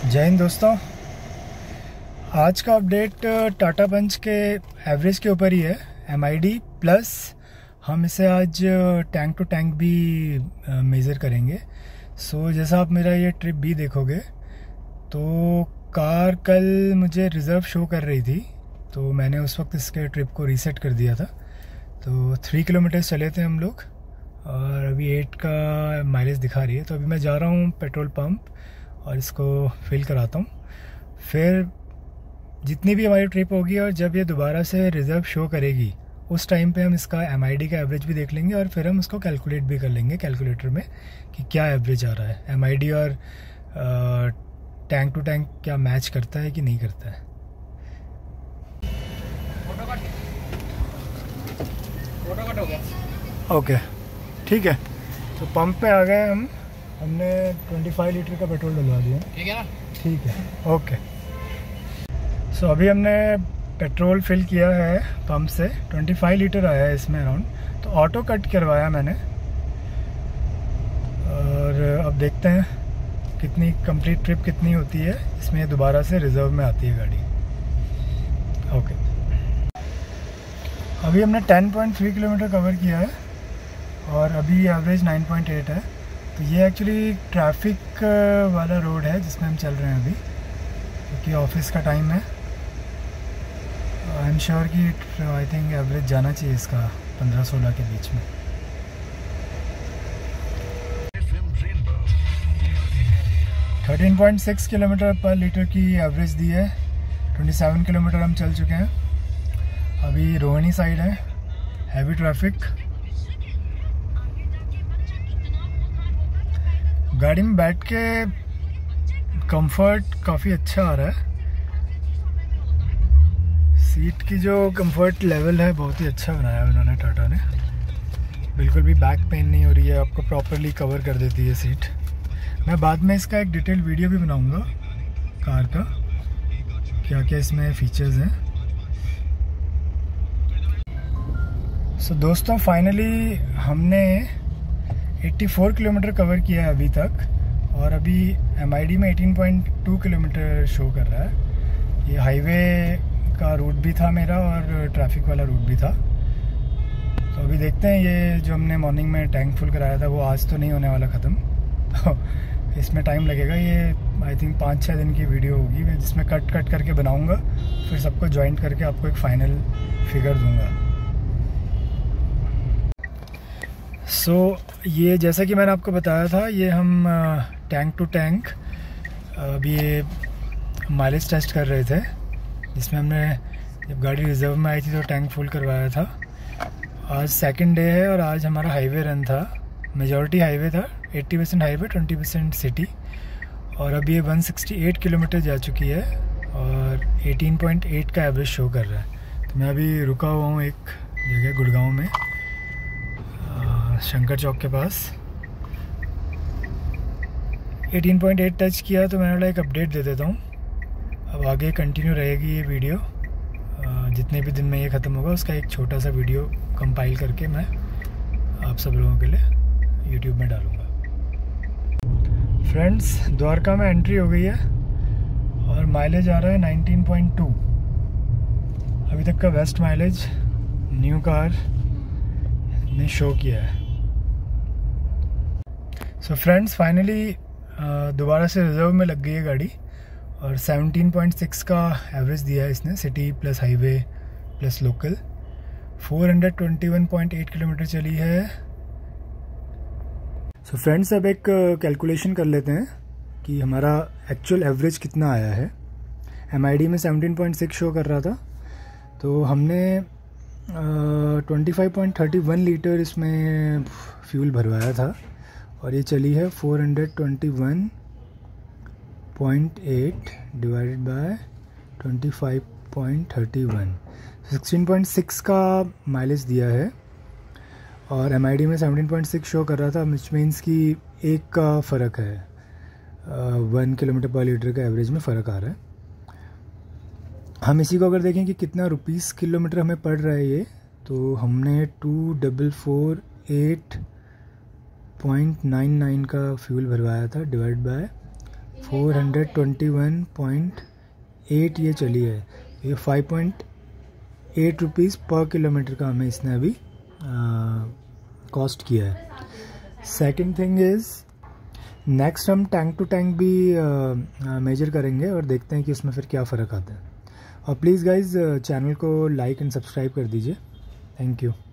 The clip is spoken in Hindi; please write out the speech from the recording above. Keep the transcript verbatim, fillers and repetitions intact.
जय हिंद दोस्तों। आज का अपडेट टाटा पंच के एवरेज के ऊपर ही है, एम आई डी प्लस हम इसे आज टैंक टू टैंक भी मेज़र करेंगे। सो so, जैसा आप मेरा ये ट्रिप भी देखोगे तो कार कल मुझे रिज़र्व शो कर रही थी, तो मैंने उस वक्त इसके ट्रिप को रीसेट कर दिया था। तो थ्री किलोमीटर चले थे हम लोग और अभी एट का माइलेज दिखा रही है। तो अभी मैं जा रहा हूँ पेट्रोल पंप और इसको फिल कराता हूँ। फिर जितनी भी हमारी ट्रिप होगी और जब ये दोबारा से रिज़र्व शो करेगी उस टाइम पे हम इसका एम आई डी का एवरेज भी देख लेंगे और फिर हम उसको कैलकुलेट भी कर लेंगे कैलकुलेटर में कि क्या एवरेज आ रहा है। एम आई डी और टैंक टू टैंक क्या मैच करता है कि नहीं करता है। ओके ठीक है, तो पंप पे आ गए हम। हमने पच्चीस लीटर का पेट्रोल डलवा दिया। ठीक है ना? ठीक है, ओके। सो so, अभी हमने पेट्रोल फिल किया है पंप से। पच्चीस लीटर आया है इसमें अराउंड। तो ऑटो कट करवाया मैंने और अब देखते हैं कितनी कंप्लीट ट्रिप कितनी होती है इसमें। दोबारा से रिज़र्व में आती है गाड़ी। ओके, अभी हमने ten point three kilometre cover किया है और अभी एवरेज नाइन पॉइंट एट है। तो ये एक्चुअली ट्रैफिक वाला रोड है जिसमें हम चल रहे हैं अभी, क्योंकि ऑफिस का टाइम है। आई एम श्योर कि आई थिंक एवरेज जाना चाहिए इसका पंद्रह सोलह के बीच में। Thirteen point six kilometre per litre की एवरेज दी है। सत्ताईस किलोमीटर हम चल चुके हैं। अभी रोहिणी साइड है, हैवी ट्रैफिक। गाड़ी में बैठ के कंफर्ट काफ़ी अच्छा आ रहा है। सीट की जो कंफर्ट लेवल है बहुत ही अच्छा बनाया है उन्होंने, टाटा ने। बिल्कुल भी बैक पेन नहीं हो रही है, आपको प्रॉपरली कवर कर देती है सीट। मैं बाद में इसका एक डिटेल वीडियो भी बनाऊंगा कार का, क्या क्या इसमें फीचर्स हैं। सो so, दोस्तों फाइनली हमने चौरासी किलोमीटर कवर किया है अभी तक और अभी एम आई डी में अठारह पॉइंट टू किलोमीटर शो कर रहा है। ये हाईवे का रूट भी था मेरा और ट्रैफिक वाला रूट भी था। तो अभी देखते हैं, ये जो हमने मॉर्निंग में टैंक फुल कराया था वो आज तो नहीं होने वाला ख़त्म। तो इसमें टाइम लगेगा। ये आई थिंक पाँच छः दिन की वीडियो होगी जिसमें कट कट करके बनाऊँगा, फिर सबको ज्वाइंट करके आपको एक फ़ाइनल फिगर दूँगा। सो so, ये जैसा कि मैंने आपको बताया था, ये हम टैंक टू टैंक अभी ये माइलेज टेस्ट कर रहे थे, जिसमें हमने जब गाड़ी रिज़र्व में आई थी तो टैंक फुल करवाया था। आज सेकंड डे है और आज हमारा हाईवे रन था। मेजॉरिटी हाईवे था, अस्सी परसेंट हाईवे, बीस परसेंट सिटी। और अभी ये एक सौ अड़सठ किलोमीटर जा चुकी है और अठारह पॉइंट आठ का एवरेज शो कर रहा है। तो मैं अभी रुका हुआ हूँ एक जगह गुड़गांव में, शंकर चौक के पास। अठारह पॉइंट आठ टच किया तो मैंने बोला एक अपडेट दे देता हूँ। अब आगे कंटिन्यू रहेगी ये वीडियो, जितने भी दिन में ये ख़त्म होगा उसका एक छोटा सा वीडियो कंपाइल करके मैं आप सब लोगों के लिए यूट्यूब में डालूँगा। फ्रेंड्स, द्वारका में एंट्री हो गई है और माइलेज आ रहा है नाइनटीन पॉइंट टू। अभी तक का बेस्ट माइलेज न्यू कार ने शो किया है। सो फ्रेंड्स, फाइनली दोबारा से रिज़र्व में लग गई है गाड़ी और सत्रह पॉइंट सिक्स का एवरेज दिया है इसने, city plus highway plus local. चार सौ इक्कीस पॉइंट आठ किलोमीटर चली है। सो so फ्रेंड्स, अब एक कैलकुलेशन कर लेते हैं कि हमारा एक्चुअल एवरेज कितना आया है। एम आई डी में सत्रह पॉइंट सिक्स शो कर रहा था, तो हमने पच्चीस पॉइंट थर्टी वन लीटर इसमें फ्यूल भरवाया था और ये चली है चार सौ इक्कीस पॉइंट आठ डिवाइडेड बाय पच्चीस पॉइंट थर्टी वन, सोलह पॉइंट सिक्स का माइलेज दिया है। और एम आई डी में सत्रह पॉइंट सिक्स शो कर रहा था, विच मीन्स कि एक का फ़र्क है, वन किलोमीटर पर लीटर का एवरेज में फ़र्क आ रहा है। हम इसी को अगर देखें कि कितना रुपीस किलोमीटर हमें पड़ रहा है ये, तो हमने two double four eight point nine nine का फ्यूल भरवाया था divide by four hundred twenty one point eight ये चली है। ये फाइव पॉइंट एट रुपीज़ पर किलोमीटर का हमें इसने अभी कॉस्ट किया है। सेकंड थिंग इज़ नेक्स्ट हम टैंक टू टैंक भी मेजर करेंगे और देखते हैं कि उसमें फिर क्या फ़र्क आता है। और प्लीज़ गाइज़ चैनल को लाइक एंड सब्सक्राइब कर दीजिए। Thank you.